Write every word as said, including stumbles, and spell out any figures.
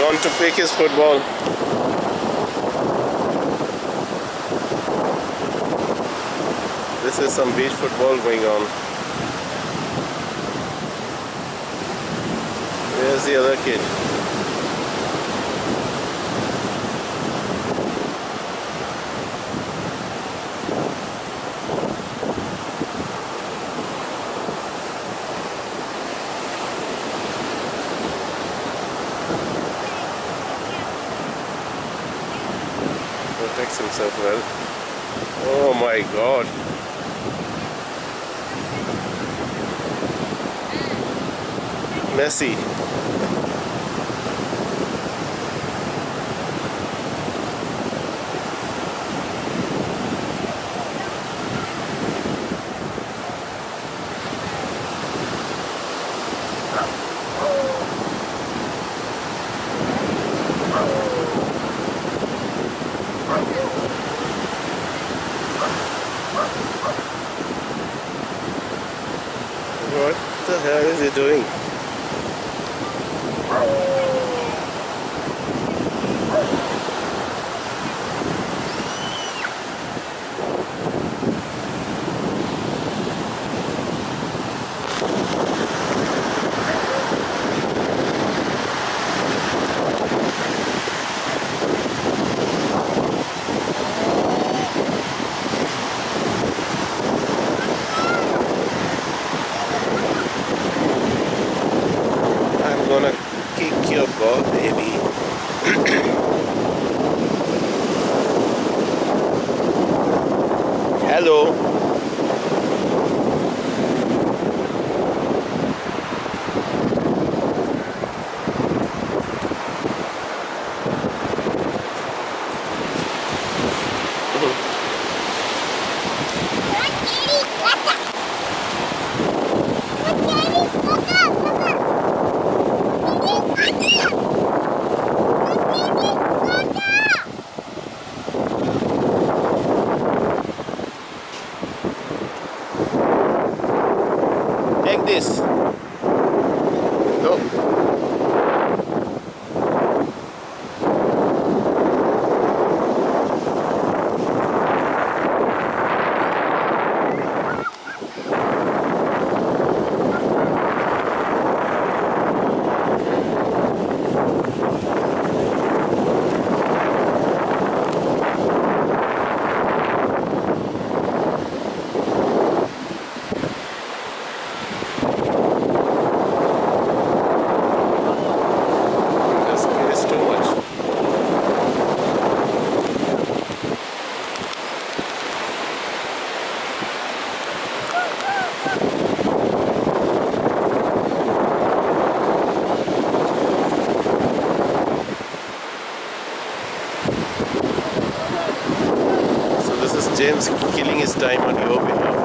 gone to pick his football. This is some beach football going on. Where's the other kid? Protects himself well. Oh my God. Messi. What the hell is he doing? I'm gonna kick your ball, baby. Hello. Take this. Go. James killing his time on your behalf.